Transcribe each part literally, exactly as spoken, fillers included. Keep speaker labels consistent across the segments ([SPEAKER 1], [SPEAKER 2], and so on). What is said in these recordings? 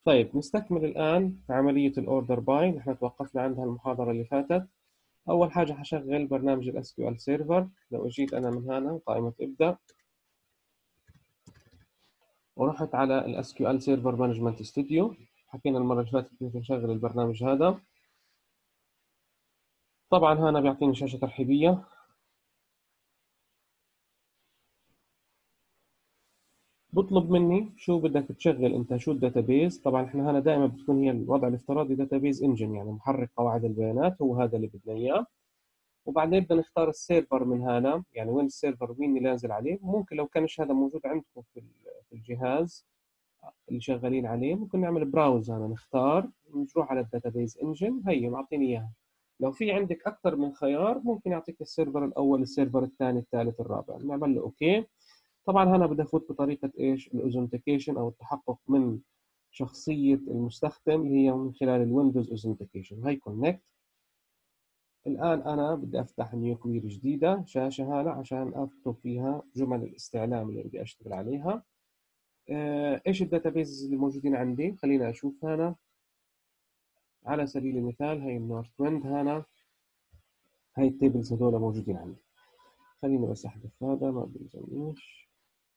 [SPEAKER 1] طيب نستكمل الآن في عملية الأوردر باي، نحن توقفنا عندها المحاضرة اللي فاتت. أول حاجة حشغل برنامج ال إس كيو إل Server. لو أجيت أنا من هنا قائمة ابدأ ورحت على ال إس كيو إل Server Management Studio، حكينا المرة اللي فاتت كيف نشغل البرنامج هذا. طبعا هنا بيعطيني شاشة ترحيبية. بطلب مني شو بدك تشغل انت، شو الداتابيز. طبعا احنا هنا دائما بتكون هي الوضع الافتراضي داتابيز انجن، يعني محرك قواعد البيانات، هو هذا اللي بدنا اياه. وبعدين بدنا نختار السيرفر من هنا، يعني وين السيرفر مين اللي نازل عليه. ممكن لو كانش هذا موجود عندكم في في الجهاز اللي شغالين عليه، ممكن نعمل براوز هنا، نختار نروح على الداتابيز انجن، هي معطيني اياها. لو في عندك اكثر من خيار ممكن يعطيك السيرفر الاول، السيرفر الثاني، الثالث، الرابع. نعمل له اوكي. طبعا هنا بدي افوت بطريقه ايش، الاوثنتيكيشن او التحقق من شخصيه المستخدم، اللي هي من خلال الويندوز اوثنتيكيشن. هي كونكت. الآن أنا بدي أفتح نيو كويري جديدة، شاشة هلا عشان أكتب فيها جمل الاستعلام اللي بدي أشتغل عليها. آه، إيش الداتابيز اللي موجودين عندي؟ خلينا أشوف هنا. على سبيل المثال هي النورث ويند، هنا هاي التيبلز هذول موجودين عندي. خليني بس أحذف هذا، ما بيلزمنيش.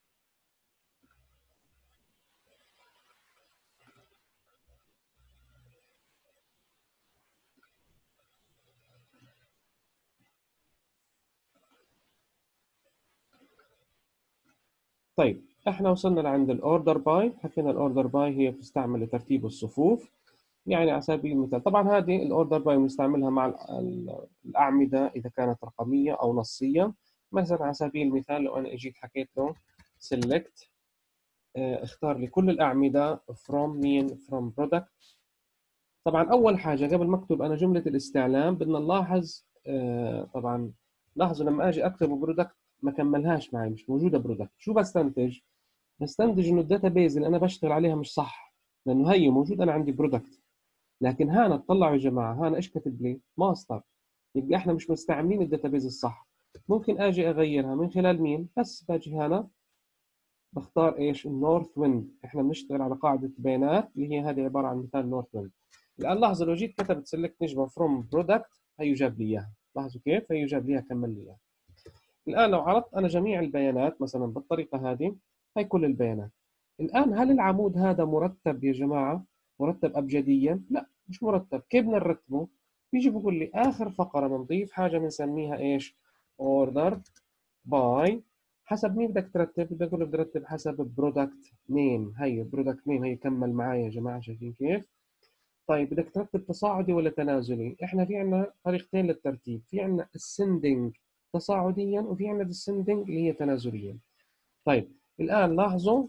[SPEAKER 1] طيب احنا وصلنا لعند الاوردر باي. حكينا الاوردر باي هي بتستعمل لترتيب الصفوف. يعني على سبيل المثال طبعا هذه الاوردر باي بنستعملها مع الاعمده اذا كانت رقميه او نصيه. مثلا على سبيل المثال لو انا اجيت حكيت له سيلكت، اختار لي كل الاعمده from مين from product. طبعا اول حاجه قبل ما اكتب انا جمله الاستعلام بدنا نلاحظ، آه، طبعا لاحظوا لما اجي اكتب برودكت ما كملهاش معي، مش موجوده برودكت. شو بستنتج؟ بستنتج انه الداتابيز اللي انا بشتغل عليها مش صح، لانه هي موجود انا عندي برودكت. لكن هنا اطلعوا يا جماعه، هنا ايش كاتب لي؟ ماستر. يبقى احنا مش مستعملين الداتابيز الصح. ممكن اجي اغيرها من خلال مين؟ بس باجي هنا بختار ايش؟ النورث ويند. احنا بنشتغل على قاعده بيانات اللي هي هذه عباره عن مثال نورث ويند. الان لاحظوا لو جيت كتبت سيلكت نجمه فروم برودكت، هي جاب لي اياها. لاحظوا كيف؟ هي جاب لي اياها، كمل لي اياها. الان لو عرضت انا جميع البيانات مثلا بالطريقه هذه، هي كل البيانات. الآن هل العمود هذا مرتب يا جماعة؟ مرتب أبجديا؟ لا مش مرتب. كيف بدنا نرتبه؟ بيجي بقول لي آخر فقرة بنضيف حاجة بنسميها إيش؟ Order by. حسب مين بدك ترتب؟ بدك تقول بدي أرتب حسب برودكت نيم. هي برودكت نيم، هي كمل معايا يا جماعة، شايفين كيف؟ طيب بدك ترتب تصاعدي ولا تنازلي؟ إحنا في عندنا طريقتين للترتيب، في عندنا ascending تصاعديا، وفي عندنا descending اللي هي تنازليا. طيب الآن لاحظوا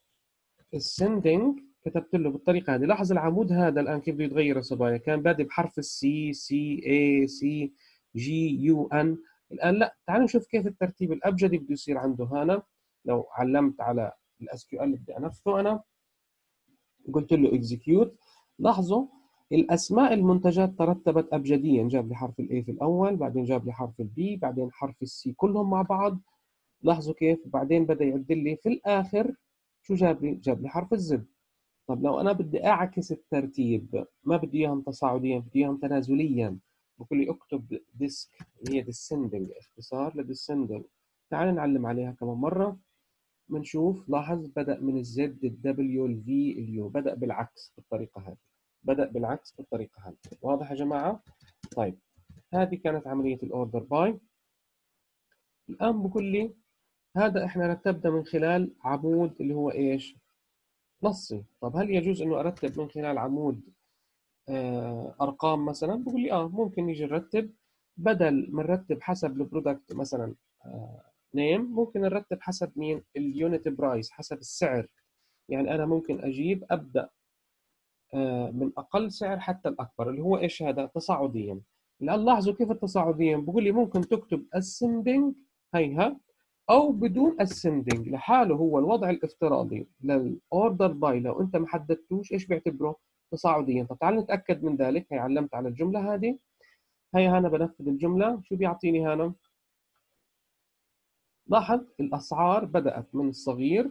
[SPEAKER 1] السندنج كتبت له بالطريقه هذه. لاحظ العمود هذا الان كيف بده يتغير يا صبايا، كان بادئ بحرف السي، سي اي، سي جي، يو ان. الان لا، تعالوا نشوف كيف الترتيب الابجدي بده يصير عنده هنا. لو علمت على الاس كيو ال بدي انفذه انا، قلت له اكزكيوت. لاحظوا الاسماء المنتجات ترتبت ابجديا، جاب لي حرف الاي في الاول، بعدين جاب لي حرف البي، بعدين حرف السي، كلهم مع بعض. لاحظوا كيف بعدين بدا يعدل لي في الاخر. شو جاب لي؟ جاب لي حرف الزد. طب لو أنا بدي أعكس الترتيب، ما بدي إياهم تصاعديا، بدي إياهم تنازليا، بقول لي اكتب ديسك اللي هي descending، اختصار لديسندنج. تعال نعلم عليها كمان مرة بنشوف. لاحظ بدأ من الزد، الدبليو، الفي، اليو، بدأ بالعكس بالطريقة هذه. بدأ بالعكس بالطريقة هذه. واضح يا جماعة؟ طيب هذه كانت عملية الأوردر باي. الآن بقول لي هذا إحنا رتبنا من خلال عمود اللي هو إيش؟ نصي. طب هل يجوز انه ارتب من خلال عمود آه، ارقام مثلا؟ بقول لي اه ممكن نيجي نرتب، بدل ما نرتب حسب البرودكت مثلا نيم، ممكن نرتب حسب مين؟ اليونت برايس، حسب السعر. يعني انا ممكن اجيب ابدا آه، من اقل سعر حتى الاكبر، اللي هو ايش هذا؟ تصاعديا. الان لاحظوا كيف التصاعديا. بقول لي ممكن تكتب ascending هيها، او بدون ascending لحاله. هو الوضع الافتراضي للاوردر باي لو انت ما حددتوش ايش بيعتبره؟ تصاعديا. طب تعال نتاكد من ذلك. هي علمت على الجمله هذه، هي هنا بنفذ الجمله. شو بيعطيني هنا؟ لاحظ الاسعار بدات من الصغير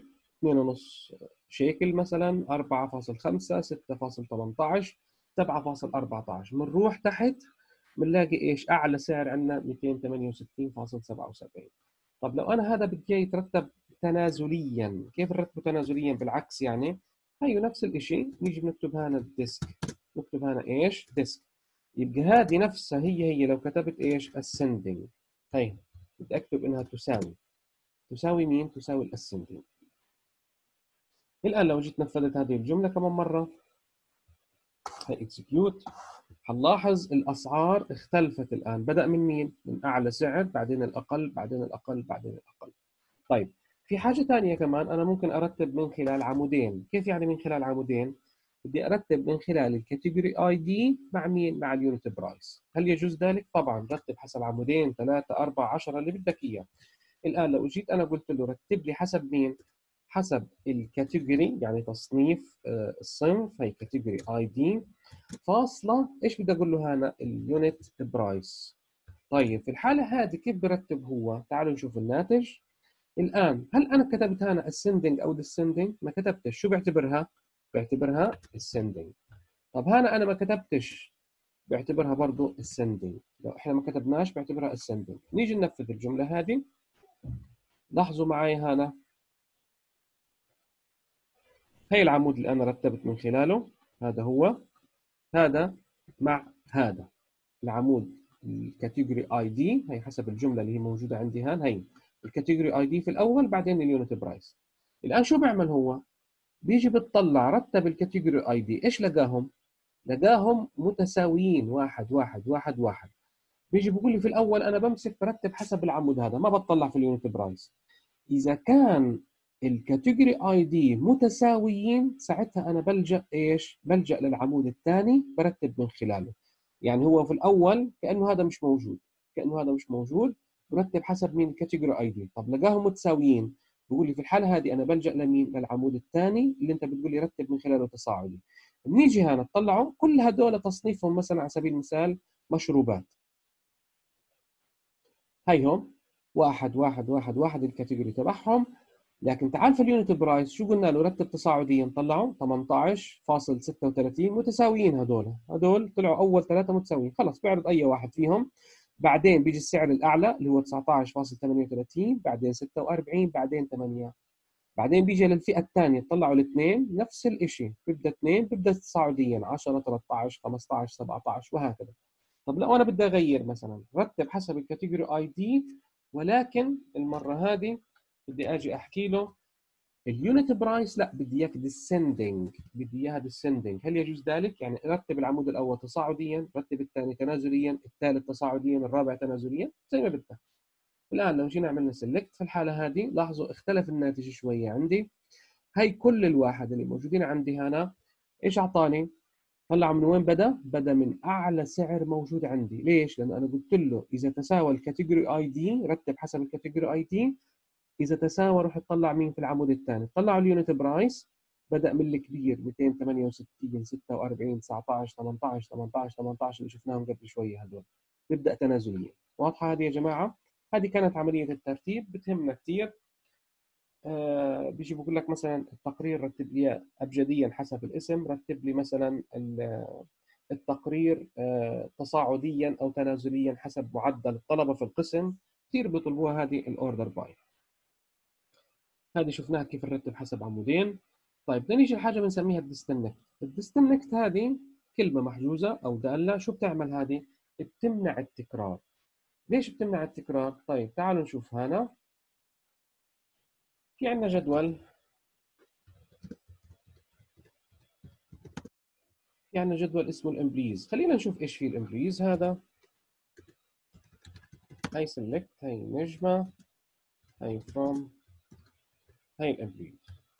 [SPEAKER 1] اثنين ونص شيكل مثلا، أربعة فاصل خمسة، ستة فاصل ثمانية عشر، سبعة فاصل أربعة عشر. بنروح تحت بنلاقي ايش؟ اعلى سعر عندنا مئتين وثمانية وستين فاصل سبعة وسبعين. طب لو انا هذا بدي يترتب تنازليا، كيف نرتبه تنازليا؟ بالعكس يعني، هي نفس الشيء، نيجي بنكتب هنا الديسك، نكتب هنا ايش؟ ديسك. يبقى هذه نفسها هي هي لو كتبت ايش؟ ascending. هي بدي اكتب انها تساوي، تساوي مين؟ تساوي الاسندنج. الان لو جيت نفذت هذه الجمله كمان مره، هي اكسكيوت، هنلاحظ الاسعار اختلفت الان، بدا من مين؟ من اعلى سعر، بعدين الاقل، بعدين الاقل، بعدين الاقل. طيب في حاجه ثانيه كمان، انا ممكن ارتب من خلال عمودين. كيف يعني من خلال عمودين؟ بدي ارتب من خلال الكاتيجوري اي دي مع مين؟ مع اليونت برايس. هل يجوز ذلك؟ طبعا، رتب حسب عمودين، ثلاثه، اربعه، عشرة، اللي بدك اياه. الان لو جيت انا قلت له رتب لي حسب مين؟ حسب الكاتيجوري، يعني تصنيف الصنف، هي كاتيجوري اي دي فاصله ايش بدي اقول له هنا؟ اليونت برايس. طيب في الحاله هذه كيف برتب هو؟ تعالوا نشوف الناتج. الان هل انا كتبت هنا ascending او descending؟ ما كتبتش. شو بيعتبرها؟ بيعتبرها ascending. طب هنا انا ما كتبتش، بيعتبرها برضه ascending. لو احنا ما كتبناش بيعتبرها ascending. نيجي ننفذ الجمله هذه. لاحظوا معي هنا، هي العمود اللي انا رتبت من خلاله، هذا هو، هذا مع هذا العمود الكاتيجوري اي دي، هي حسب الجمله اللي هي موجوده عندي هان، هي الكاتيجوري اي دي في الاول، بعدين اليونت برايس. الان شو بيعمل هو؟ بيجي بتطلع رتب الكاتيجوري اي دي، ايش لقاهم؟ لقاهم متساويين، واحد واحد واحد واحد. بيجي بيقول لي في الاول انا بمسك برتب حسب العمود هذا، ما بطلع في اليونت برايس. اذا كان الكاتيجوري اي دي متساويين، ساعتها انا بلجأ ايش؟ بلجأ للعمود الثاني برتب من خلاله. يعني هو في الاول كانه هذا مش موجود، كانه هذا مش موجود، برتب حسب مين؟ الكاتيجوري اي دي. طب لقاهم متساويين، بقول لي في الحاله هذه انا بلجأ لمين؟ للعمود الثاني اللي انت بتقول لي رتب من خلاله تصاعدي. بنيجي هنا تطلعوا كل هدول تصنيفهم، مثلا على سبيل المثال مشروبات، هيهم واحد واحد واحد واحد الكاتيجوري تبعهم. لكن تعال في اليونت برايس شو قلنا له؟ رتب تصاعديا، طلعوا ثمانية عشر فاصل ستة وثلاثين متساويين، هدول هدول طلعوا اول ثلاثه متساويين، خلص بيعرض اي واحد فيهم. بعدين بيجي السعر الاعلى اللي هو تسعة عشر فاصل ثمانية وثلاثين، بعدين ستة وأربعين، بعدين ثمانية. بعدين بيجي للفئه الثانيه طلعوا الاثنين نفس الشيء، بيبدا اثنين، بيبدا تصاعديا عشرة، ثلاثة عشر، خمسة عشر، سبعة عشر، وهكذا. طب لو انا بدي اغير مثلا، رتب حسب الكاتيجوري اي دي، ولكن المره هذه بدي اجي احكي له اليونت برايس لا، بدي اياك ديسندنج، بدي اياها ديسندنج. هل يجوز ذلك؟ يعني رتب العمود الاول تصاعديا، رتب الثاني تنازليا، الثالث تصاعديا، الرابع تنازليا، زي ما بدك. الان لو جينا عملنا سيلكت في الحاله هذه، لاحظوا اختلف الناتج شويه عندي. هي كل الواحد اللي موجودين عندي هنا ايش اعطاني؟ طلع من وين بدا؟ بدا من اعلى سعر موجود عندي. ليش؟ لانه انا قلت له اذا تساوى الكاتيجوري اي دي رتب حسب الكاتيجوري اي دي، اذا تساوى روح تطلع مين في العمود الثاني؟ طلعوا اليونت برايس، بدا من الكبير مئتين وثمانية وستين، ستة وأربعين، تسعة عشر، ثمانية عشر، ثمانية عشر، ثمانية عشر اللي شفناهم قبل شويه هذول، نبدا تنازليا. واضحه هذه يا جماعه؟ هذه كانت عمليه الترتيب، بتهمنا كثير. آه بيجي بقول لك مثلا التقرير رتب لي ابجديا حسب الاسم، رتب لي مثلا التقرير آه تصاعديا او تنازليا حسب معدل الطلبه في القسم. كثير بيطلبوها هذه الاوردر باي. هذه شفناها كيف نرتب حسب عمودين. طيب بدنا نيجي لحاجه بنسميها الديستنكت. الديستنكت هذه كلمه محجوزه او داله، شو بتعمل هذه؟ بتمنع التكرار. ليش بتمنع التكرار؟ طيب تعالوا نشوف هنا. في عندنا جدول، في عندنا جدول اسمه الامبليز. خلينا نشوف ايش فيه الامبليز هذا. هي سيلكت، هي نجمه، هي فروم، هي الامبليز.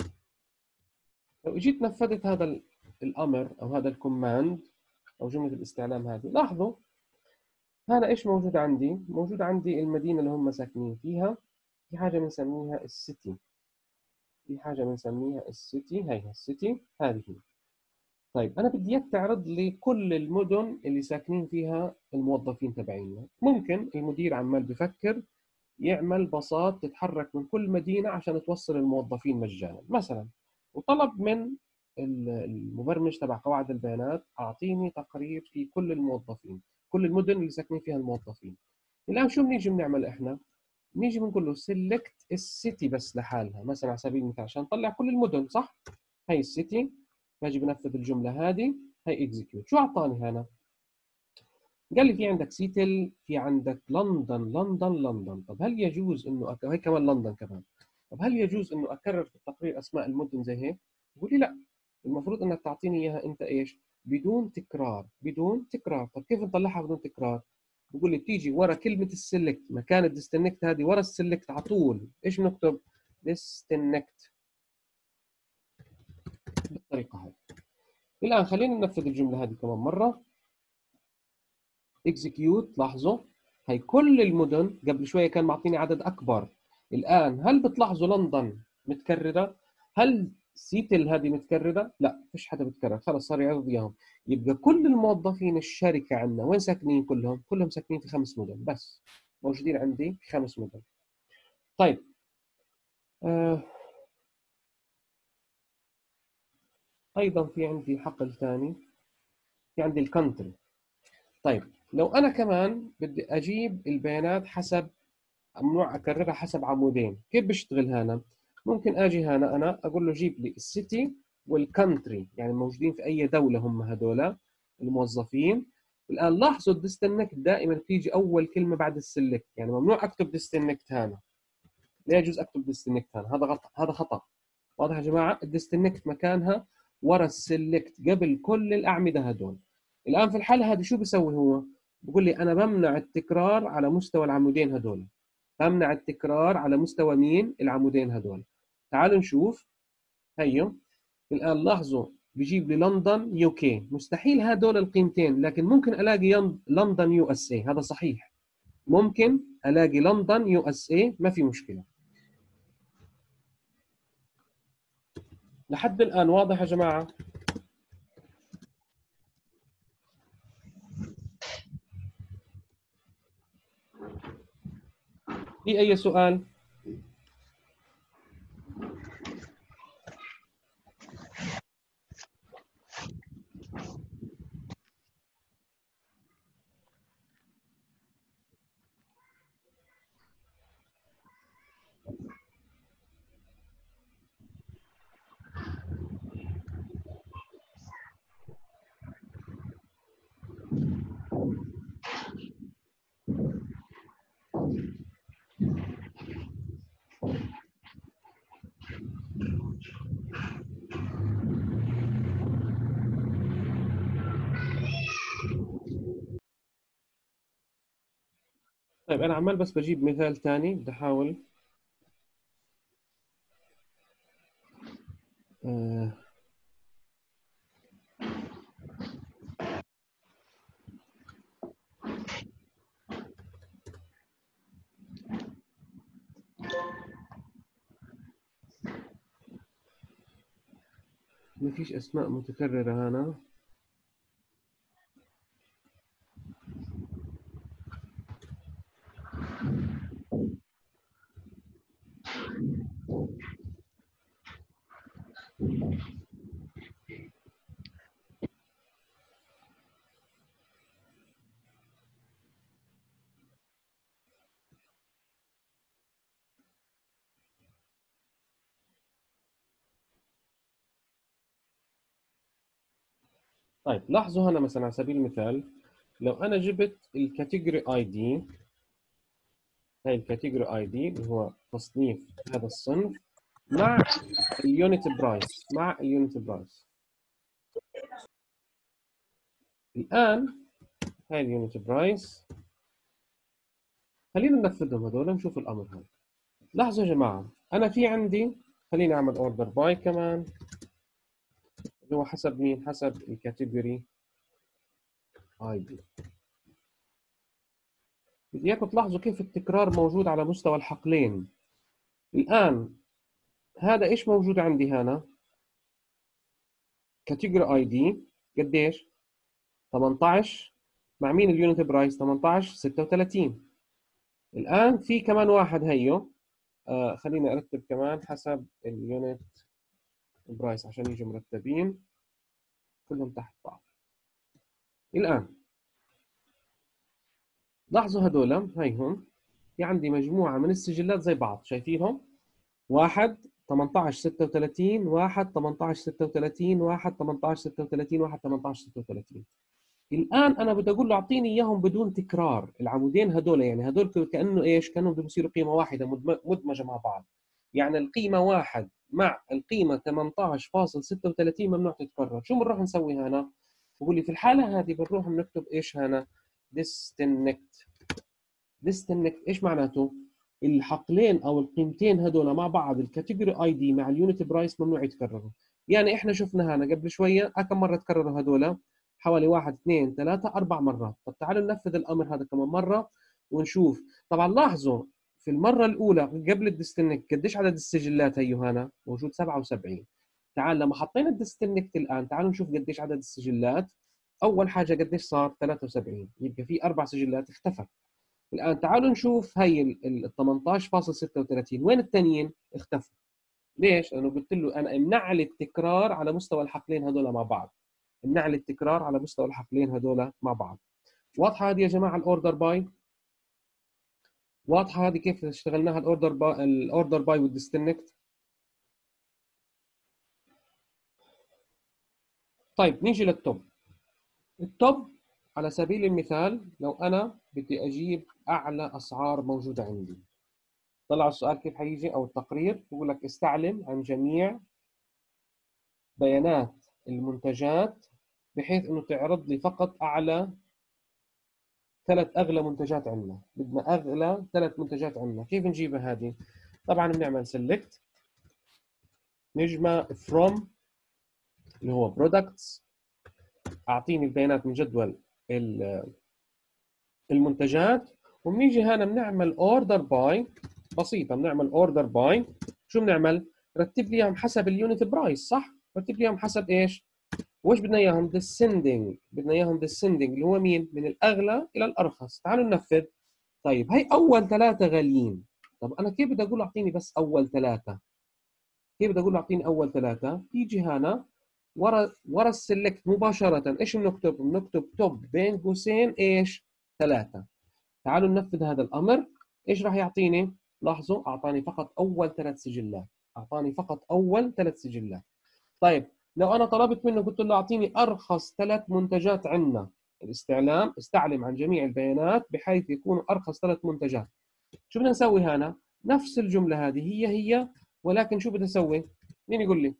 [SPEAKER 1] لو اجيت نفذت هذا الامر او هذا الكوماند او جمله الاستعلام هذه، لاحظوا هذا ايش موجود عندي؟ موجود عندي المدينه اللي هم ساكنين فيها، في حاجه بنسميها السيتي، في حاجه بنسميها السيتي، هي السيتي هذه. طيب انا بدي اياك تعرض لي كل المدن اللي ساكنين فيها الموظفين تبعينا. ممكن المدير عمال بفكر يعمل باصات تتحرك من كل مدينة عشان توصل الموظفين مجانا مثلا، وطلب من المبرمج تبع قواعد البيانات أعطيني تقرير في كل الموظفين، كل المدن اللي ساكنين فيها الموظفين. الآن شو بنيجي بنعمل إحنا؟ نيجي بنقول له سيلكت السيتي بس لحالها، مثلا على سبيل المثال عشان نطلع كل المدن، صح؟ هي السيتي، باجي بنفذ الجملة هذه، هي اكزيكيوت. شو أعطاني هنا؟ قال لي في عندك سيتل، في عندك لندن لندن لندن. طب هل يجوز انه أك... هي كمان لندن كمان. طب هل يجوز انه اكرر في التقرير اسماء المدن زي هيك؟ بقول لي لا، المفروض انك تعطيني اياها انت ايش؟ بدون تكرار، بدون تكرار. طب كيف نطلعها بدون تكرار؟ بقول لي بتيجي ورا كلمه السلكت، مكان الديستنكت هذه ورا السلكت على طول ايش بنكتب؟ ديستنكت، بالطريقه هاي. الان خلينا ننفذ الجمله هذه كمان مره. اكزيكيوت. لاحظوا هي كل المدن، قبل شويه كان معطيني عدد اكبر، الان هل بتلاحظوا لندن متكرره؟ هل سيتل هذه متكرره؟ لا، فيش حدا بتكرر، خلص صار يعرض اياهم. يبقى كل الموظفين الشركه عندنا وين ساكنين؟ كلهم كلهم ساكنين في خمس مدن بس، موجودين عندي في خمس مدن. طيب آه. ايضا في عندي حقل ثاني، في عندي الكونتري. طيب لو انا كمان بدي اجيب البيانات حسب، ممنوع اكررها حسب عمودين، كيف بشتغل هنا؟ ممكن اجي هنا انا اقول له جيب لي السيتي والكونتري، يعني موجودين في اي دوله هم هذول الموظفين. الان لاحظوا الديستنكت دائما بتيجي اول كلمه بعد السلكت، يعني ممنوع اكتب ديستنكت هنا. لا يجوز اكتب ديستنكت هنا، هذا غلط، هذا خطا. واضح يا جماعه؟ الديستنكت مكانها ورا السلكت قبل كل الاعمده هذول. الان في الحاله هذه شو بيسوي هو؟ بقول لي انا بمنع التكرار على مستوى العمودين هذول، بمنع التكرار على مستوى مين؟ العمودين هذول. تعالوا نشوف. هيو الآن لاحظوا بيجيب لي لندن يو كي، مستحيل هذول القيمتين، لكن ممكن ألاقي لندن يو اس اي، هذا صحيح. ممكن ألاقي لندن يو اس اي، ما في مشكلة. لحد الآن واضح يا جماعة؟ في أي سؤال؟ طيب أنا عمال بس بجيب مثال ثاني، بدي أحاول آه. ما فيش أسماء متكررة هنا. طيب لاحظوا هنا مثلا على سبيل المثال، لو أنا جبت الكاتيجوري اي دي، هاي الكاتيجوري اي دي اللي هو تصنيف هذا الصنف، مع اليونت برايس، مع اليونت برايس. الآن هاي اليونت برايس، خلينا ننفذهم هذول نشوف الأمر هذا. لاحظوا يا جماعة، أنا في عندي، خليني أعمل أوردر باي كمان، اللي هو حسب مين؟ حسب الكاتيجوري اي دي. بدي إياكم تلاحظوا كيف التكرار موجود على مستوى الحقلين. الآن هذا إيش موجود عندي هنا؟ كاتيجوري اي دي قديش؟ ثمانية عشر. مع مين اليونت برايس؟ ثمانية عشر ستة وثلاثين. الآن في كمان واحد هيو، آه خليني أرتب كمان حسب اليونت برايس عشان يجوا مرتبين كلهم تحت بعض. الآن لاحظوا هذول هيهم، في عندي مجموعة من السجلات زي بعض، شايفينهم؟ واحد ثمانية عشر ستة وثلاثين، واحد ثمانية عشر ستة وثلاثين، واحد ثمانية عشر ستة وثلاثين، واحد ثمانية عشر ستة وثلاثين. الآن أنا بدي أقول له أعطيني إياهم بدون تكرار، العمودين هذول يعني هذول كأنه إيش؟ كأنه بدهم يصيروا قيمة واحدة مدمجة مع بعض. يعني القيمة واحد مع القيمة ثمانية عشر فاصلة ستة وثلاثين ممنوع تتكرر. شو بنروح نسوي هنا؟ بقول لي في الحالة هذه بنروح بنكتب إيش هنا؟ disconnect. disconnect إيش معناته؟ الحقلين او القيمتين هذول مع بعض، الكاتيجوري اي دي مع اليونت برايس ممنوع يتكرروا. يعني احنا شفنا هنا قبل شويه كم مره تكرروا هذول؟ حوالي واحد اثنين ثلاثه اربع مرات. طب تعالوا ننفذ الامر هذا كمان مره ونشوف. طبعا لاحظوا في المره الاولى قبل الديسكونكت قديش عدد السجلات هيو هنا؟ موجود سبعة وسبعين. تعال لما حطينا الديسكونكت الان تعالوا نشوف قديش عدد السجلات. اول حاجه قديش صار؟ ثلاثة وسبعين، يبقى في اربع سجلات اختفت. الآن تعالوا نشوف هي ال ثمانية عشر فاصلة ستة وثلاثين وين الثانيين؟ اختفوا. ليش؟ لأنه قلت له أنا امنع لي التكرار على مستوى الحقلين هذول مع بعض. امنع لي التكرار على مستوى الحقلين هذول مع بعض. واضحة هذه يا جماعة الأوردر باي؟ واضحة هذه كيف اشتغلناها الأوردر باي الأوردر باي والديسكونكت؟ طيب نيجي للتوب. التوب على سبيل المثال لو أنا بدي أجيب أعلى أسعار موجودة عندي، طلع السؤال كيف حيجي او التقرير بيقول لك استعلم عن جميع بيانات المنتجات بحيث انه تعرض لي فقط اعلى ثلاث اغلى منتجات عندنا. بدنا اغلى ثلاث منتجات عندنا. كيف نجيبها هذه؟ طبعا بنعمل سيلكت نجمه فروم اللي هو برودكتس، اعطيني البيانات من جدول المنتجات، وبنيجي هنا بنعمل اوردر باي. بسيطه، بنعمل اوردر باي. شو بنعمل؟ رتب لي اياهم حسب اليونت برايس، صح؟ رتب لي اياهم حسب ايش؟ وايش بدنا اياهم؟ descending. بدنا اياهم descending اللي هو مين؟ من الاغلى الى الارخص. تعالوا ننفذ. طيب هي اول ثلاثه غاليين. طب انا كيف بدي اقول اعطيني بس اول ثلاثه؟ كيف بدي اقول اعطيني اول ثلاثه؟ تيجي هنا ورا ورا السلكت مباشره ايش بنكتب؟ بنكتب توب بين قوسين ايش؟ ثلاثه. تعالوا ننفذ هذا الامر. ايش راح يعطيني؟ لاحظوا اعطاني فقط اول ثلاث سجلات. اعطاني فقط اول ثلاث سجلات. طيب لو انا طلبت منه قلت له اعطيني ارخص ثلاث منتجات عندنا، الاستعلام استعلم عن جميع البيانات بحيث يكونوا ارخص ثلاث منتجات. شو بدنا نسوي هنا؟ نفس الجمله هذه هي هي، ولكن شو بدنا نسوي؟ مين يقول لي؟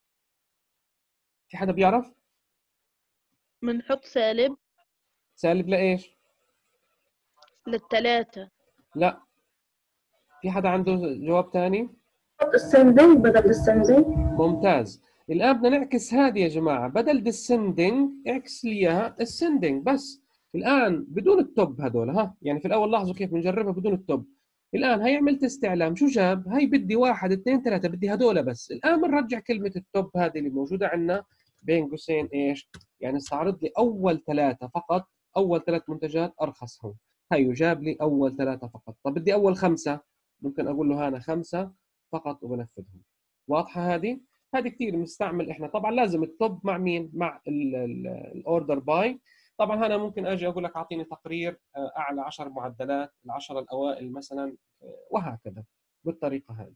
[SPEAKER 1] في حدا بيعرف؟
[SPEAKER 2] بنحط سالب.
[SPEAKER 1] سالب لايش؟
[SPEAKER 2] للثلاثة.
[SPEAKER 1] لا. في حدا عنده جواب ثاني؟
[SPEAKER 3] السندنج بدل السندنج.
[SPEAKER 1] ممتاز. الآن بدنا نعكس هذه يا جماعة، بدل descending اعكس لي اياها ascending بس. الآن بدون التوب هذول، ها يعني في الأول لاحظوا كيف بنجربها بدون التوب. الآن هي عملت استعلام، شو جاب؟ هي بدي واحد اثنين ثلاثة، بدي هذول بس. الآن بنرجع كلمة التوب هذه اللي موجودة عندنا بين قوسين ايش؟ يعني استعرض لي أول ثلاثة فقط، أول ثلاث منتجات أرخصهم. هيو جاب لي أول ثلاثة فقط. طب بدي أول خمسة، ممكن أقول له هنا خمسة فقط وبنفذهم. واضحة هذه؟ هذه كثير بنستعمل احنا. طبعا لازم التوب مع مين؟ مع الاوردر باي. طبعا هنا ممكن اجي اقول لك اعطيني تقرير اعلى عشر معدلات، العشره الاوائل مثلا، وهكذا بالطريقه هذه.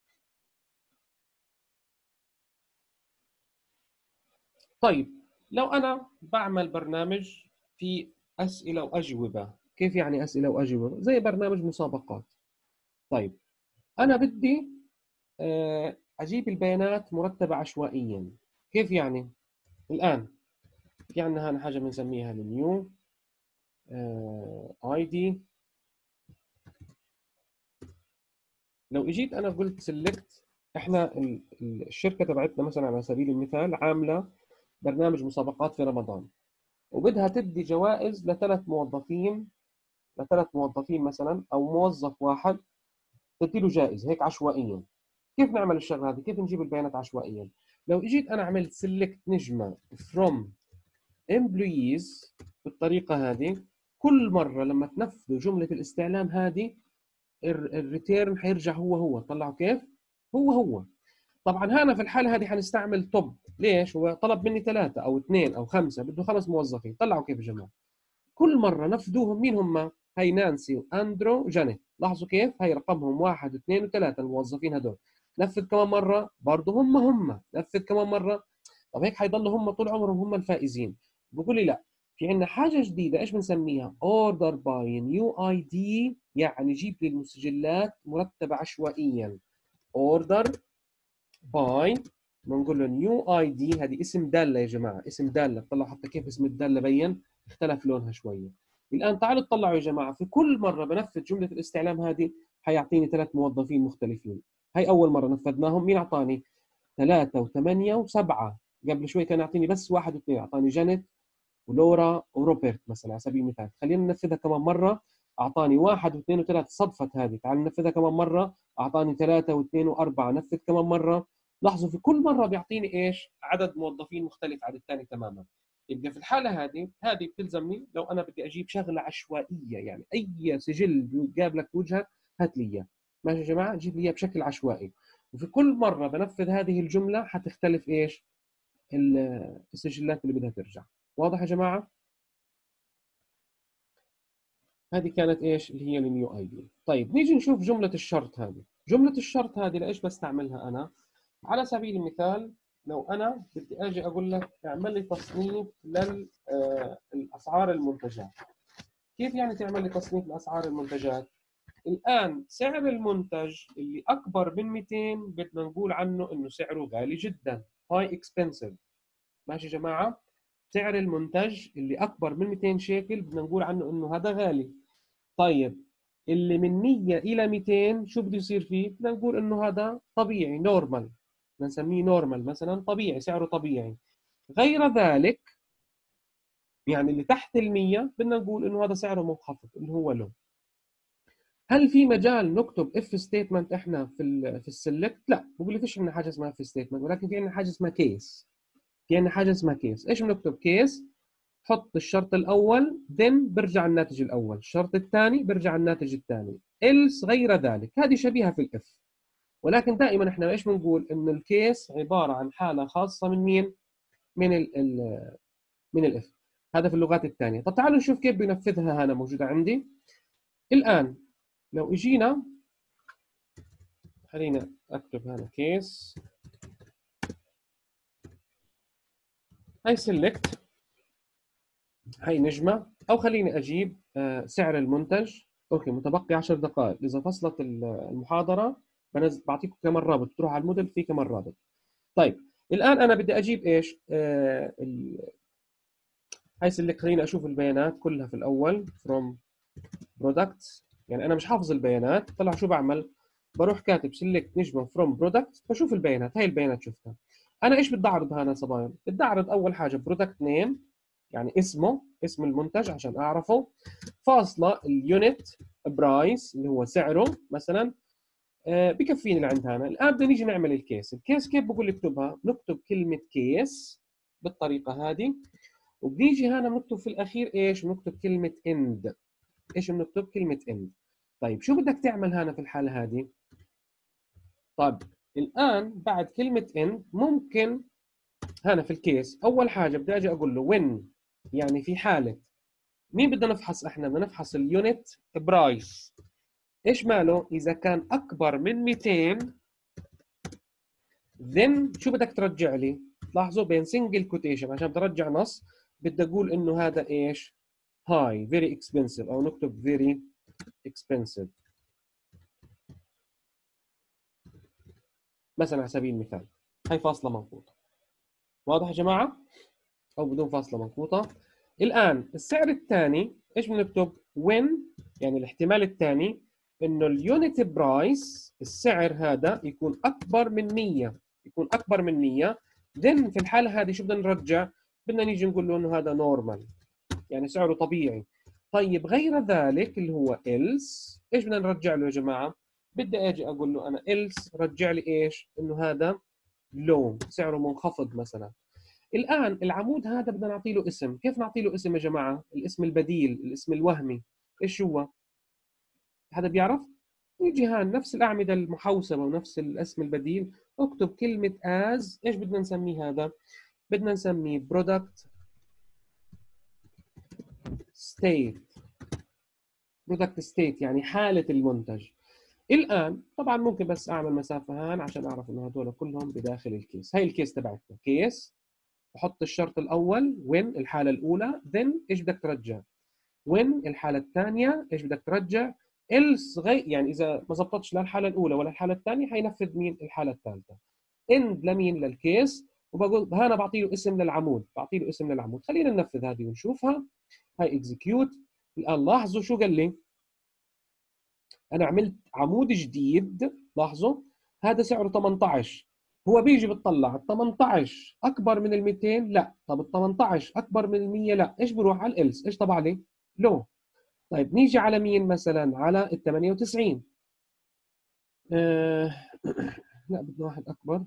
[SPEAKER 1] طيب لو انا بعمل برنامج في اسئله واجوبه، كيف يعني اسئله واجوبه؟ زي برنامج مسابقات. طيب انا بدي اجيب البيانات مرتبه عشوائيا. كيف يعني؟ الان في عندنا هنا حاجه بنسميها النيو اي دي. لو اجيت انا قلت سيلكت، احنا الشركه تبعتنا مثلا على سبيل المثال عامله برنامج مسابقات في رمضان، وبدها تدي جوائز لثلاث موظفين، لثلاث موظفين مثلا او موظف واحد تدي له جائزه هيك عشوائيا. كيف نعمل الشغله هذه؟ كيف نجيب البيانات عشوائيا؟ لو اجيت انا عملت سيلكت نجمه from employees بالطريقه هذه، كل مره لما تنفذوا جمله الاستعلام هذه الريتيرن حيرجع هو هو. طلعوا كيف؟ هو هو. طبعا هنا في الحاله هذه حنستعمل توب. ليش؟ هو طلب مني ثلاثه او اثنين او خمسه، بده خمس موظفين. طلعوا كيف يا جماعه؟ كل مره نفذوهم. مين هم؟ هي نانسي واندرو وجانيت. لاحظوا كيف؟ هي رقمهم واحد واثنين وثلاثه الموظفين هدول. نفذ كمان مره برضه هم هم. نفذ كمان مره. طب هيك حيضلوا هم طول عمرهم هم الفائزين. بقول لي لا، في عندنا حاجه جديده. ايش بنسميها؟ اوردر باي نيو اي دي، يعني جيب لي المسجلات مرتبه عشوائيا. اوردر باي، بنقول له نيو اي دي. هذه اسم داله يا جماعه، اسم داله. طلعوا حتى كيف اسم الداله بين اختلف لونها شويه. الان تعالوا اطلعوا يا جماعه، في كل مره بنفذ جمله الاستعلام هذه حيعطيني ثلاث موظفين مختلفين. هي اول مره نفذناهم. مين اعطاني؟ ثلاثه وثمانيه وسبعه. قبل شوي كان يعطيني بس واحد واثنين، اعطاني جانيت ولورا وروبرت مثلا على سبيل المثال. خلينا ننفذها كمان مره. اعطاني واحد واثنين وثلاثه، صدفت هذه. تعال ننفذها كمان مره. اعطاني ثلاثه واثنين واربعه، نفذ كمان مره. لاحظوا في كل مره بيعطيني ايش؟ عدد موظفين مختلف عن الثاني تماما. يبقى في الحاله هذه هذه بتلزمني لو انا بدي اجيب شغله عشوائيه، يعني اي سجل بيقابلك وجهك هات لي اياه. ماشي يا جماعه؟ جيب لي اياه بشكل عشوائي. وفي كل مره بنفذ هذه الجمله حتختلف ايش؟ السجلات اللي بدها ترجع. واضح يا جماعه؟ هذه كانت ايش؟ اللي هي النيو اي دي. طيب نيجي نشوف جمله الشرط هذه. جمله الشرط هذه لايش بستعملها انا؟ على سبيل المثال لو انا بدي اجي اقول لك اعمل لي تصنيف للاسعار المنتجات. كيف يعني تعمل لي تصنيف لاسعار المنتجات؟ الان سعر المنتج اللي اكبر من مئتين بدنا نقول عنه انه سعره غالي جدا، هاي اكسبنسيف. ماشي يا جماعه؟ سعر المنتج اللي اكبر من مئتين شيكل بدنا نقول عنه انه هذا غالي. طيب اللي من مية الى مئتين شو بده يصير فيه؟ بدنا نقول انه هذا طبيعي، نورمال. بدنا نسميه نورمال مثلا، طبيعي، سعره طبيعي. غير ذلك يعني اللي تحت ال مية بدنا نقول انه هذا سعره منخفض اللي هو لو. هل في مجال نكتب اف ستيتمنت احنا في ال في السلكت؟ لا، بقول لي فيش عندنا حاجه اسمها اف ستيتمنت، ولكن في عندنا حاجه اسمها كيس. في عندنا حاجه اسمها كيس. ايش بنكتب؟ كيس حط الشرط الاول then برجع الناتج الاول، الشرط الثاني برجع الناتج الثاني، else غير ذلك. هذه شبيهه في الاف، ولكن دائما احنا ايش بنقول؟ انه الكيس عباره عن حاله خاصه من مين؟ من ال ال من الاف. هذا في اللغات الثانيه. طب تعالوا نشوف كيف بنفذها. هنا موجوده عندي. الان لو اجينا، خلينا اكتب هنا كيس، هاي سيلكت، هاي نجمه، او خليني اجيب سعر المنتج. اوكي، متبقي عشر دقائق. اذا فصلت المحاضره بنزل بعطيكم كمان رابط، تروح على الموديل في كمان رابط. طيب الان انا بدي اجيب ايش؟ آه ال... هاي سيلكت، خليني اشوف البيانات كلها في الاول from products. يعني انا مش حافظ البيانات. طلع شو بعمل؟ بروح كاتب سيلكت نجمه from products، بشوف البيانات. هاي البيانات شفتها. انا ايش بدي اعرض هنا صبايا؟ بدي اعرض اول حاجه برودكت نيم، يعني اسمه، اسم المنتج عشان اعرفه، فاصله اليونت برايس اللي هو سعره مثلا. آه بكفيني اللي عند هنا. الان بدنا نيجي نعمل الكيس. الكيس كيف بقول اكتبها؟ نكتب كلمه كيس بالطريقه هذه، وبنيجي هنا بنكتب في الاخير ايش؟ بنكتب كلمه اند. ايش بنكتب؟ كلمه اند. طيب شو بدك تعمل هنا في الحاله هذه؟ طيب الان بعد كلمه اند ممكن هنا في الكيس اول حاجه بدي اجي اقول له وين، يعني في حاله مين بدنا نفحص؟ احنا بدنا نفحص اليونت برايس. ايش ماله؟ اذا كان اكبر من مئتين then شو بدك ترجع لي؟ لاحظوا بين سنجل كوتيشن عشان ترجع نص بدي اقول انه هذا ايش؟ هاي very expensive، او نكتب very expensive مثلا على سبيل المثال. هاي فاصله منقوطه. واضح يا جماعه؟ او بدون فاصله منقوطه. الان السعر الثاني ايش بنكتب؟ when، يعني الاحتمال الثاني انه اليونت برايس السعر هذا يكون اكبر من مية، يكون اكبر من مية. then في الحاله هذه شو بدنا نرجع؟ بدنا نيجي نقول له انه هذا نورمال، يعني سعره طبيعي. طيب غير ذلك اللي هو else، ايش بدنا نرجع له يا جماعه؟ بدي اجي اقول له انا else رجع لي ايش؟ انه هذا لو سعره منخفض مثلا. الآن العمود هذا بدنا نعطي له اسم. كيف نعطي له اسم يا جماعة؟ الاسم البديل، الاسم الوهمي. إيش هو؟ حدا بيعرف؟ يجي هان نفس الأعمدة المحوسبة ونفس الاسم البديل، اكتب كلمة as. ايش بدنا نسميه هذا؟ بدنا نسميه product state. product state يعني حالة المنتج. الآن طبعا ممكن بس أعمل مسافة هان عشان أعرف إنه هذول كلهم بداخل الكيس. هاي الكيس تبعتنا كيس، بحط الشرط الأول when الحالة الأولى، then إيش بدك ترجع؟ when الحالة الثانية إيش بدك ترجع؟ else غي يعني إذا ما زبطتش لا الحالة الأولى ولا الحالة الثانية حينفذ مين؟ الحالة الثالثة. end لمين؟ للكيس، وبقول هنا بعطي له اسم للعمود، بعطي له اسم للعمود. خلينا ننفذ هذه ونشوفها. هاي execute. الآن لاحظوا شو قال لي؟ أنا عملت عمود جديد، لاحظوا هذا سعره ثمانية عشر. هو بيجي بتطلع ال ثمانية عشر أكبر من ال مئتين؟ لا. طب ال ثمانية عشر أكبر من ال مية؟ لا. إيش بروح على الإلس؟ إيش طبع لي؟ لو. طيب نيجي على مين مثلا؟ على ال ثمانية وتسعين. آه لا بدنا واحد أكبر.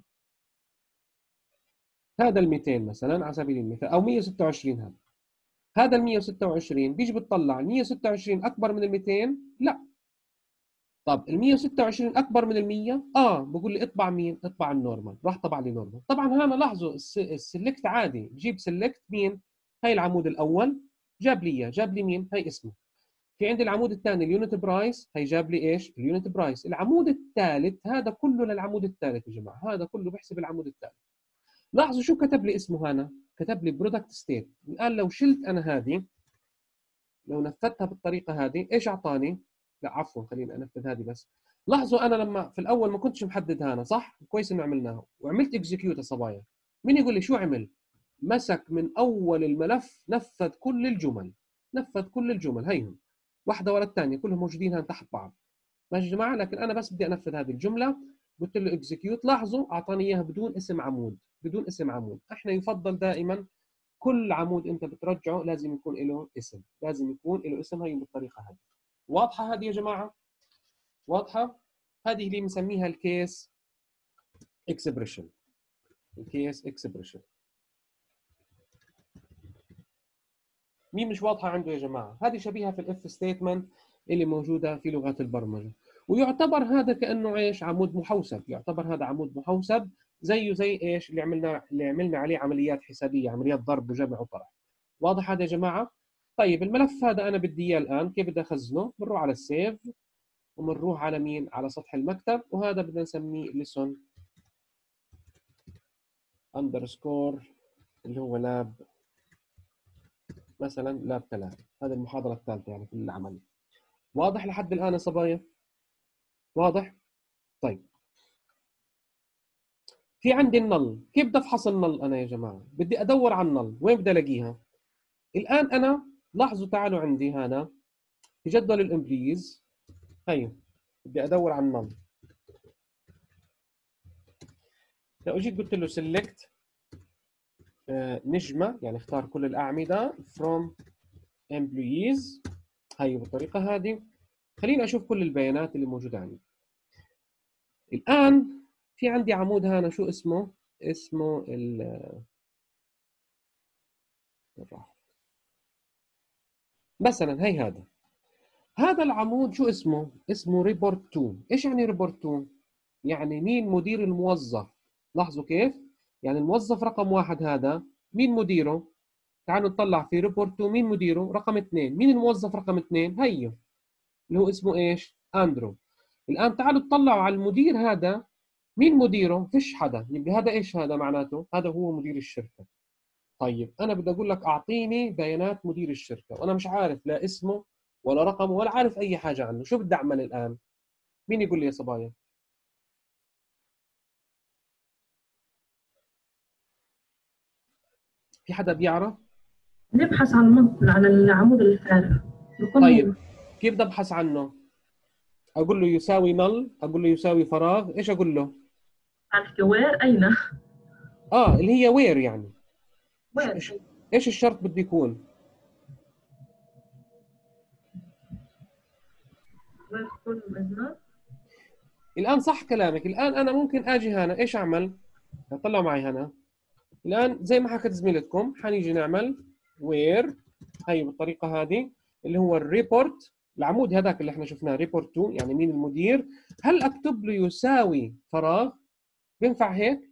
[SPEAKER 1] هذا ال مئتين مثلا على سبيل المثال، أو مية وستة وعشرين. هذا هذا ال مية وستة وعشرين بيجي بتطلع ال مية وستة وعشرين أكبر من ال مئتين؟ لا. طب ال مية وستة وعشرين اكبر من ال مية؟ اه بقول لي اطبع مين؟ اطبع النورمال. راح طبع لي نورمال. طبعا هنا لاحظوا السلكت عادي، بجيب سلكت مين؟ هاي العمود الاول جاب لي اياه، جاب لي مين؟ هاي اسمه. في عندي العمود الثاني اليونت برايس، هي جاب لي ايش؟ اليونت برايس. العمود الثالث هذا كله للعمود الثالث يا جماعه، هذا كله بحسب العمود الثالث. لاحظوا شو كتب لي اسمه هنا؟ كتب لي برودكت ستيت. الان لو شلت انا هذه، لو نفذتها بالطريقه هذه، ايش اعطاني؟ لا عفوا خليني انفذ هذه بس. لاحظوا انا لما في الاول ما كنتش محدد هنا، صح؟ كويس انه عملناها وعملت اكزكيوت يا صبايا. مين يقول لي شو عمل؟ مسك من اول الملف نفذ كل الجمل، نفذ كل الجمل هيهم واحده ورا الثانيه، كلهم موجودين هنا تحت بعض. ماشي يا جماعه؟ لكن انا بس بدي انفذ هذه الجمله، قلت له اكزكيوت. لاحظوا اعطاني اياها بدون اسم عمود، بدون اسم عمود. احنا يفضل دائما كل عمود انت بترجعه لازم يكون له اسم، لازم يكون له اسم. هي بالطريقه هذه. واضحه هذه يا جماعه؟ واضحه؟ هذه اللي بنسميها الكيس اكسبريشن. الكيس اكسبريشن. مين مش واضحه عنده يا جماعه؟ هذه شبيهه في الاف ستيتمنت اللي موجوده في لغات البرمجه، ويعتبر هذا كانه ايش؟ عمود محوسب. يعتبر هذا عمود محوسب زيه زي ايش؟ اللي عملنا اللي عملنا عليه عمليات حسابيه، عمليات ضرب وجمع وطرح. واضح هذا يا جماعه؟ طيب الملف هذا انا بدي اياه الان، كيف بدي اخزنه؟ بنروح على السيف وبنروح على مين؟ على سطح المكتب، وهذا بدنا نسميه ليسون اندرسكور اللي هو لاب مثلا لاب ثلاثة. هذه المحاضرة الثالثة يعني في العمل. واضح لحد الآن يا صبايا؟ واضح؟ طيب في عندي النل. كيف بدي افحص النل انا يا جماعة؟ بدي ادور على النل، وين بدي الاقيها؟ الآن انا لاحظوا تعالوا عندي هنا في جدول الامبليز، هي بدي ادور على النل. لو اجيت قلت له سيلكت نجمة، يعني اختار كل الأعمدة from employees، هي بالطريقة هذه. خليني أشوف كل البيانات اللي موجودة عندي. الآن في عندي عمود هنا شو اسمه؟ اسمه ال مثلا هي هذا. هذا العمود شو اسمه؟ اسمه ريبورت تو. ايش يعني ريبورت تو؟ يعني مين مدير الموظف. لاحظوا كيف؟ يعني الموظف رقم واحد هذا مين مديره؟ تعالوا نطلع في ريبورت تو مين مديره؟ رقم اثنين. مين الموظف رقم اثنين؟ هيو اللي هو اسمه ايش؟ اندرو. الان تعالوا تطلعوا على المدير هذا، مين مديره؟ فيش حدا. يبقى هذا ايش هذا معناته؟ هذا هو مدير الشركه. طيب انا بدي اقول لك اعطيني بيانات مدير الشركه وانا مش عارف لا اسمه ولا رقمه ولا عارف اي حاجه عنه. شو بدي اعمل الان؟ مين يقول لي يا صبايا؟ في حدا بيعرف؟
[SPEAKER 3] نبحث عن المنطقة على العمود الفارغ.
[SPEAKER 1] طيب كيف بدي ابحث عنه؟ اقول له يساوي نل، اقول له يساوي فراغ، ايش اقول له؟
[SPEAKER 3] على وير أين؟
[SPEAKER 1] اه اللي هي وير يعني.
[SPEAKER 3] وير
[SPEAKER 1] ايش ايش الشرط بده يكون؟
[SPEAKER 3] وير كل مزنة.
[SPEAKER 1] الان صح كلامك. الان انا ممكن اجي هنا ايش اعمل؟ طلعوا معي هنا. الان زي ما حكت زميلتكم حنيجي نعمل وير، هي بالطريقه هذه اللي هو الريبورت العمود هذاك اللي احنا شفناه ريبورت تو يعني مين المدير، هل اكتب له يساوي فراغ؟ بينفع هيك؟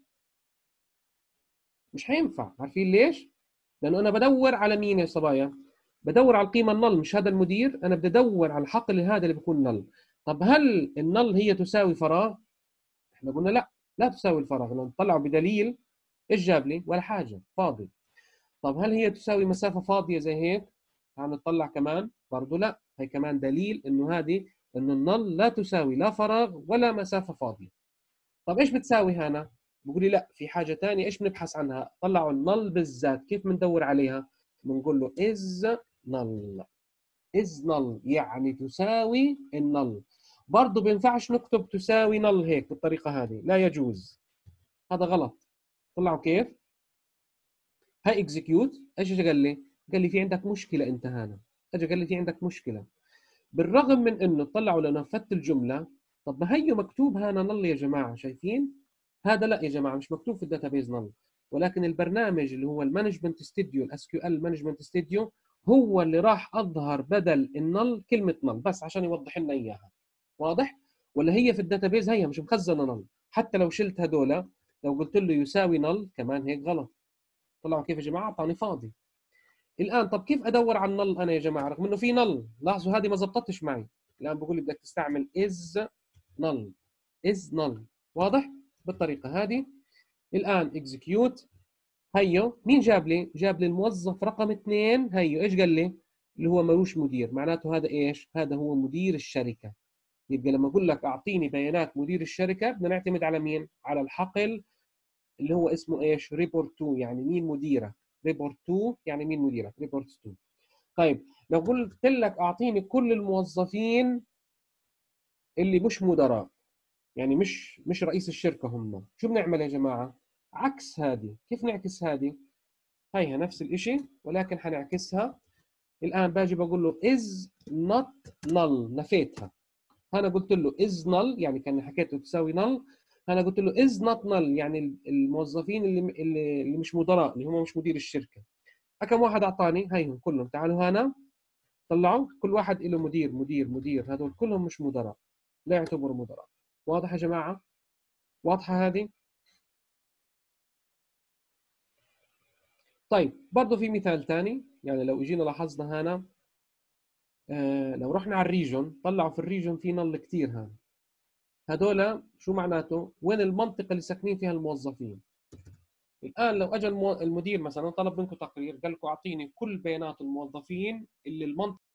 [SPEAKER 1] مش هينفع. عارفين ليش؟ لانه انا بدور على مين يا صبايا؟ بدور على القيمه النل، مش هذا المدير، انا بدي ادور على الحقل هذا اللي بيكون نل. طب هل النل هي تساوي فراغ؟ احنا قلنا لا، لا تساوي الفراغ، نطلعه بدليل ايش جاب لي؟ ولا حاجه، فاضي. طب هل هي تساوي مسافه فاضيه زي هيك؟ هنطلع كمان برضه لا، هي كمان دليل انه هذه انه النل لا تساوي لا فراغ ولا مسافه فاضيه. طب ايش بتساوي هنا؟ بقول لي لا، في حاجه ثانيه، ايش بنبحث عنها؟ طلعوا النل بالذات، كيف بندور عليها؟ بنقول له از نل. از نل يعني تساوي النل. برضه بينفعش نكتب تساوي نل هيك بالطريقه هذه، لا يجوز، هذا غلط. طلعوا كيف؟ هاي اكزيكيوت، ايش قال لي؟ قال لي في عندك مشكله انت هنا، اجى قال لي في عندك مشكله. بالرغم من انه طلعوا لنفذت الجمله، طب ما هي مكتوب هنا نل يا جماعه، شايفين؟ هذا لا يا جماعه مش مكتوب في الداتابيز نل، ولكن البرنامج اللي هو المانجمنت ستوديو، الاس كيو ال مانجمنت ستوديو، هو اللي راح اظهر بدل النل كلمه نل بس عشان يوضح لنا اياها. واضح؟ ولا هي في الداتابيز هي مش مخزنه نل. حتى لو شلت هذول، لو قلت له يساوي نل كمان هيك غلط. طلعوا كيف يا جماعه؟ اعطاني فاضي. الان طب كيف ادور على النل انا يا جماعه رغم انه في نل؟ لاحظوا هذه ما زبطتش معي. الان بقول لي بدك تستعمل از نل. از نل. واضح؟ بالطريقه هذه. الان اكزكيوت. هيو مين جاب لي؟ جاب لي الموظف رقم اثنين. هيو ايش قال لي؟ اللي هو ملوش مدير، معناته هذا ايش؟ هذا هو مدير الشركه. يبقى لما اقول لك اعطيني بيانات مدير الشركه بدنا نعتمد على مين؟ على الحقل اللي هو اسمه ايش؟ ريبورت تو، يعني مين مديرك؟ ريبورت تو يعني مين مديرك؟ ريبورت تو. طيب لو قلت لك اعطيني كل الموظفين اللي مش مدراء، يعني مش مش رئيس الشركه هم، شو بنعمل يا جماعه؟ عكس هذه. كيف نعكس هذه؟ هيها نفس الشيء ولكن حنعكسها. الان باجي بقول له is not null، نفيتها. انا قلت له is null يعني كان حكيته تساوي null، انا قلت له is not null يعني الموظفين اللي اللي, اللي مش مدراء، اللي هم مش مدير الشركه. كم واحد اعطاني؟ هيهم كلهم، تعالوا هنا طلعوا كل واحد له مدير مدير مدير، هذول كلهم مش مدراء، لا يعتبروا مدراء. واضح يا جماعه؟ واضحه هذه؟ طيب برضه في مثال ثاني، يعني لو اجينا لاحظنا هنا، آه لو رحنا على الريجون، طلعوا في الريجون في نل كثير هنا. هذول شو معناته؟ وين المنطقه اللي ساكنين فيها الموظفين. الان لو اجى المدير مثلا طلب منكم تقرير، قال لكم اعطيني كل بيانات الموظفين اللي المنطقه